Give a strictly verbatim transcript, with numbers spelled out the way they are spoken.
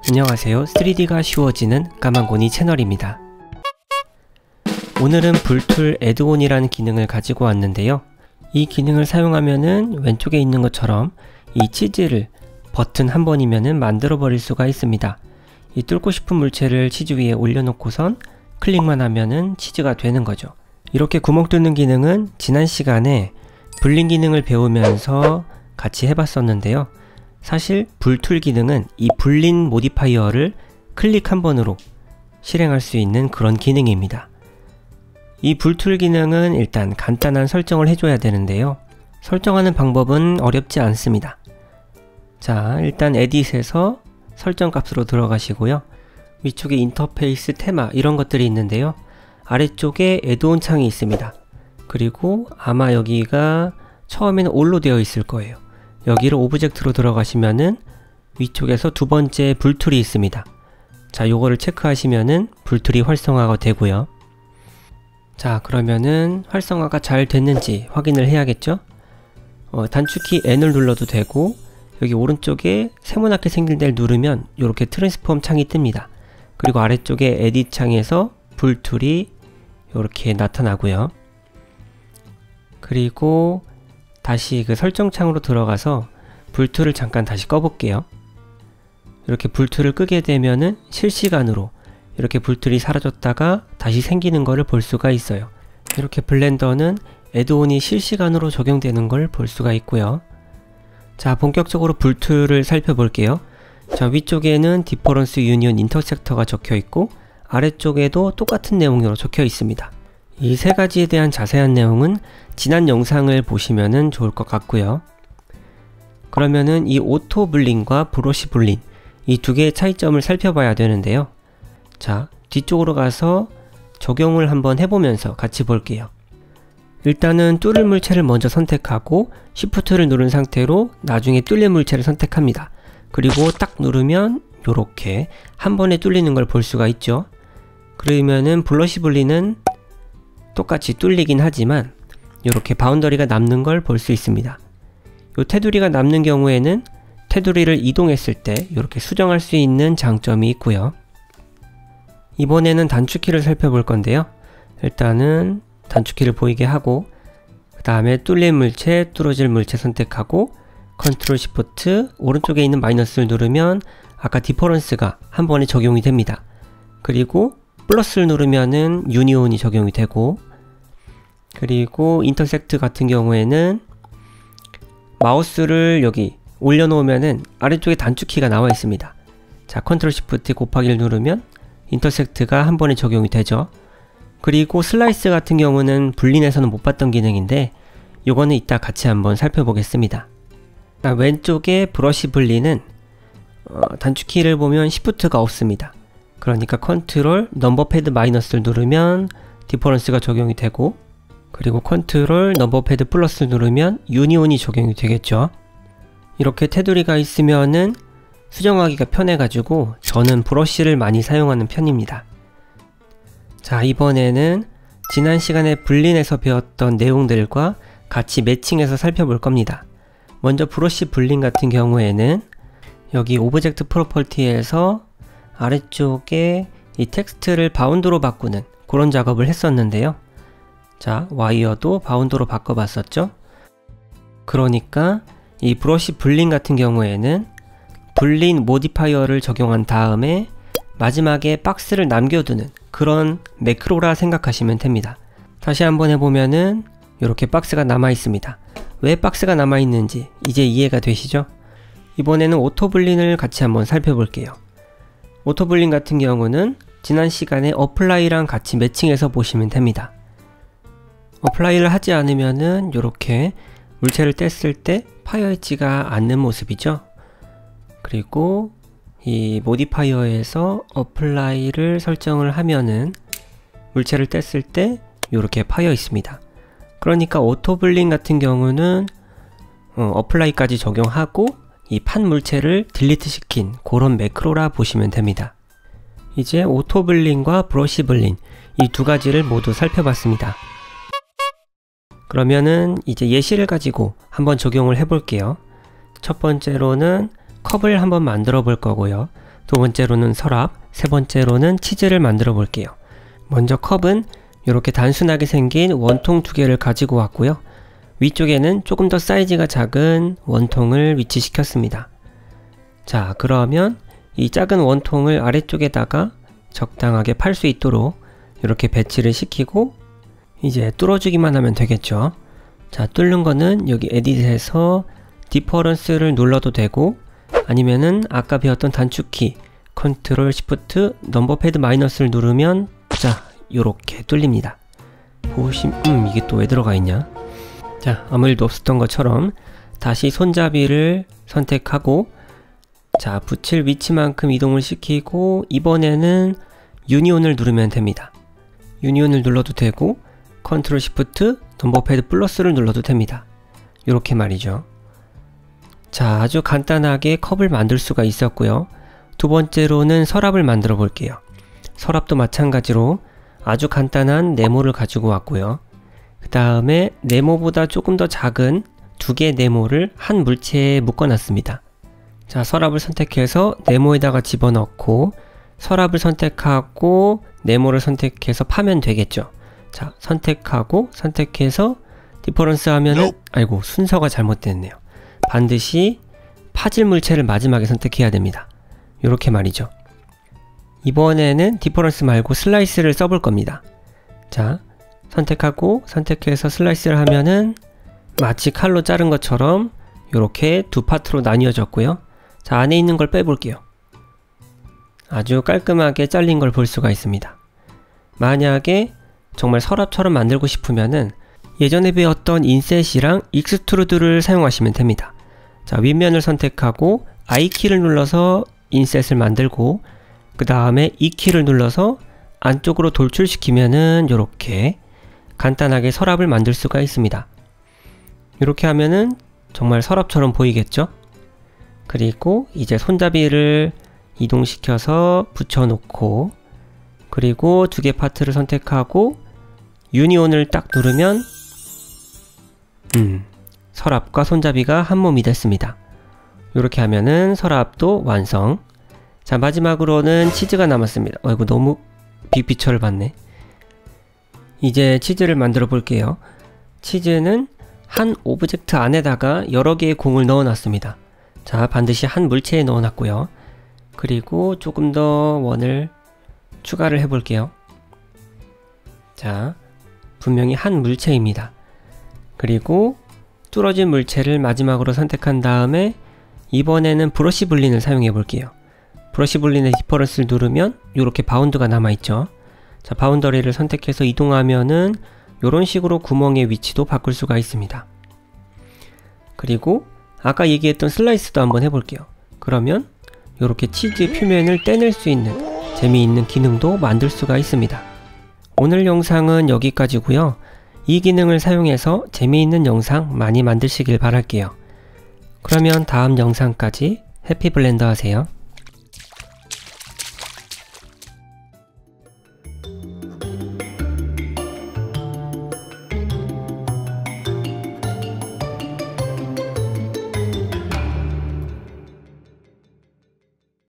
안녕하세요. 쓰리디가 쉬워지는 까만고니 채널입니다. 오늘은 불툴 애드온이라는 기능을 가지고 왔는데요. 이 기능을 사용하면은 왼쪽에 있는 것처럼 이 치즈를 버튼 한 번이면은 만들어 버릴 수가 있습니다. 이 뚫고 싶은 물체를 치즈 위에 올려놓고선 클릭만 하면은 치즈가 되는 거죠. 이렇게 구멍 뚫는 기능은 지난 시간에 불린 기능을 배우면서 같이 해봤었는데요. 사실 불툴 기능은 이 불린 모디파이어를 클릭 한 번으로 실행할 수 있는 그런 기능입니다. 이 불툴 기능은 일단 간단한 설정을 해줘야 되는데요. 설정하는 방법은 어렵지 않습니다. 자, 일단 에딧에서 설정 값으로 들어가시고요. 위쪽에 인터페이스, 테마 이런 것들이 있는데요. 아래쪽에 애드온 창이 있습니다. 그리고 아마 여기가 처음에는 올로 되어 있을 거예요. 여기를 오브젝트로 들어가시면은 위쪽에서 두 번째 불툴이 있습니다. 자, 요거를 체크하시면은 불툴이 활성화가 되고요. 자, 그러면은 활성화가 잘 됐는지 확인을 해야겠죠? 어, 단축키 N을 눌러도 되고, 여기 오른쪽에 세모나게 생긴 데를 누르면 이렇게 트랜스폼 창이 뜹니다. 그리고 아래쪽에 에딧 창에서 불툴이 이렇게 나타나고요. 그리고 다시 그 설정 창으로 들어가서 불툴을 잠깐 다시 꺼볼게요. 이렇게 불툴을 끄게 되면은 실시간으로 이렇게 불툴이 사라졌다가 다시 생기는 것을 볼 수가 있어요. 이렇게 블렌더는 애드온이 실시간으로 적용되는 걸 볼 수가 있고요. 자, 본격적으로 불툴을 살펴볼게요. 자, 위쪽에는 디퍼런스 유니온 인터섹터가 적혀 있고 아래쪽에도 똑같은 내용으로 적혀 있습니다. 이 세 가지에 대한 자세한 내용은 지난 영상을 보시면은 좋을 것 같고요. 그러면은 이 오토 불린과 브러쉬 불린 이 두 개의 차이점을 살펴봐야 되는데요. 자, 뒤쪽으로 가서 적용을 한번 해보면서 같이 볼게요. 일단은 뚫을 물체를 먼저 선택하고 쉬프트를 누른 상태로 나중에 뚫릴 물체를 선택합니다. 그리고 딱 누르면 요렇게 한 번에 뚫리는 걸 볼 수가 있죠. 그러면은 브러쉬 불린은 똑같이 뚫리긴 하지만 이렇게 바운더리가 남는 걸 볼 수 있습니다. 요 테두리가 남는 경우에는 테두리를 이동했을 때 이렇게 수정할 수 있는 장점이 있고요. 이번에는 단축키를 살펴볼 건데요. 일단은 단축키를 보이게 하고 그 다음에 뚫릴 물체, 뚫어질 물체 선택하고 컨트롤 시프트 오른쪽에 있는 마이너스를 누르면 아까 디퍼런스가 한 번에 적용이 됩니다. 그리고 플러스를 누르면은 유니온이 적용이 되고, 그리고 인터섹트 같은 경우에는 마우스를 여기 올려놓으면은 아래쪽에 단축키가 나와 있습니다. 자, 컨트롤 시프트 곱하기를 누르면 인터섹트가 한 번에 적용이 되죠. 그리고 슬라이스 같은 경우는 불린에서는 못 봤던 기능인데 요거는 이따 같이 한번 살펴보겠습니다. 자, 왼쪽에 브러쉬 불린은 어, 단축키를 보면 시프트가 없습니다. 그러니까 컨트롤 넘버패드 마이너스를 누르면 디퍼런스가 적용이 되고, 그리고 컨트롤 넘버패드 플러스를 누르면 유니온이 적용이 되겠죠. 이렇게 테두리가 있으면은 수정하기가 편해가지고 저는 브러쉬를 많이 사용하는 편입니다. 자, 이번에는 지난 시간에 불린에서 배웠던 내용들과 같이 매칭해서 살펴볼 겁니다. 먼저 브러쉬 불린 같은 경우에는 여기 오브젝트 프로퍼티에서 아래쪽에 이 텍스트를 바운드로 바꾸는 그런 작업을 했었는데요. 자, 와이어도 바운드로 바꿔봤었죠. 그러니까 이 브러쉬 불린 같은 경우에는 불린 모디파이어를 적용한 다음에 마지막에 박스를 남겨두는 그런 매크로라 생각하시면 됩니다. 다시 한번 해보면은 이렇게 박스가 남아 있습니다. 왜 박스가 남아 있는지 이제 이해가 되시죠? 이번에는 오토 불린을 같이 한번 살펴볼게요. 오토 불린 같은 경우는 지난 시간에 어플라이랑 같이 매칭해서 보시면 됩니다. 어플라이를 하지 않으면은 이렇게 물체를 뗐을 때 파여있지가 않는 모습이죠. 그리고 이 모디파이어에서 어플라이를 설정을 하면은 물체를 뗐을 때 이렇게 파여 있습니다. 그러니까 오토 불린 같은 경우는 어, 어플라이까지 적용하고 이 판 물체를 딜리트 시킨 그런 매크로라 보시면 됩니다. 이제 오토 불린과 브러쉬 불린 이 두 가지를 모두 살펴봤습니다. 그러면은 이제 예시를 가지고 한번 적용을 해 볼게요. 첫 번째로는 컵을 한번 만들어 볼 거고요. 두 번째로는 서랍, 세 번째로는 치즈를 만들어 볼게요. 먼저 컵은 이렇게 단순하게 생긴 원통 두 개를 가지고 왔고요. 위쪽에는 조금 더 사이즈가 작은 원통을 위치시켰습니다. 자, 그러면 이 작은 원통을 아래쪽에다가 적당하게 팔 수 있도록 이렇게 배치를 시키고 이제 뚫어주기만 하면 되겠죠. 자, 뚫는 거는 여기 에딧에서 디퍼런스를 눌러도 되고 아니면은 아까 배웠던 단축키 컨트롤 시프트 넘버 패드 마이너스를 누르면 자, 요렇게 뚫립니다. 보시, 음, 이게 또 왜 들어가 있냐? 자, 아무 일도 없었던 것처럼 다시 손잡이를 선택하고 자, 붙일 위치만큼 이동을 시키고 이번에는 유니온을 누르면 됩니다. 유니온을 눌러도 되고 컨트롤 시프트 넘버 패드 플러스를 눌러도 됩니다. 요렇게 말이죠. 자, 아주 간단하게 컵을 만들 수가 있었고요. 두 번째로는 서랍을 만들어 볼게요. 서랍도 마찬가지로 아주 간단한 네모를 가지고 왔고요. 그 다음에 네모보다 조금 더 작은 두 개의 네모를 한 물체에 묶어 놨습니다. 자, 서랍을 선택해서 네모에다가 집어넣고 서랍을 선택하고 네모를 선택해서 파면 되겠죠. 자, 선택하고 선택해서 디퍼런스 하면은 아이고, 순서가 잘못됐네요. 반드시 파질 물체를 마지막에 선택해야 됩니다. 요렇게 말이죠. 이번에는 디퍼런스 말고 슬라이스를 써볼 겁니다. 자, 선택하고 선택해서 슬라이스를 하면은 마치 칼로 자른 것처럼 요렇게 두 파트로 나뉘어졌고요. 자, 안에 있는 걸 빼볼게요. 아주 깔끔하게 잘린 걸 볼 수가 있습니다. 만약에 정말 서랍처럼 만들고 싶으면은 예전에 배웠던 인셋이랑 익스트루드를 사용하시면 됩니다. 자, 윗면을 선택하고 I키를 눌러서 인셋을 만들고 그 다음에 E키를 눌러서 안쪽으로 돌출시키면은 요렇게 간단하게 서랍을 만들 수가 있습니다. 이렇게 하면은 정말 서랍처럼 보이겠죠? 그리고 이제 손잡이를 이동시켜서 붙여놓고 그리고 두 개 파트를 선택하고 유니온을 딱 누르면 음, 서랍과 손잡이가 한 몸이 됐습니다. 이렇게 하면은 서랍도 완성. 자, 마지막으로는 치즈가 남았습니다. 어이구, 너무 빅피처를 봤네. 이제 치즈를 만들어 볼게요. 치즈는 한 오브젝트 안에다가 여러 개의 공을 넣어 놨습니다. 자, 반드시 한 물체에 넣어 놨고요. 그리고 조금 더 원을 추가를 해 볼게요. 자, 분명히 한 물체입니다. 그리고 뚫어진 물체를 마지막으로 선택한 다음에 이번에는 브러쉬 불린을 사용해 볼게요. 브러쉬 불린의 디퍼런스를 누르면 이렇게 바운드가 남아있죠. 자, 바운더리를 선택해서 이동하면은 이런 식으로 구멍의 위치도 바꿀 수가 있습니다. 그리고 아까 얘기했던 슬라이스도 한번 해볼게요. 그러면 이렇게 치즈 표면을 떼낼 수 있는 재미있는 기능도 만들 수가 있습니다. 오늘 영상은 여기까지고요. 이 기능을 사용해서 재미있는 영상 많이 만드시길 바랄게요. 그러면 다음 영상까지 해피블렌더 하세요.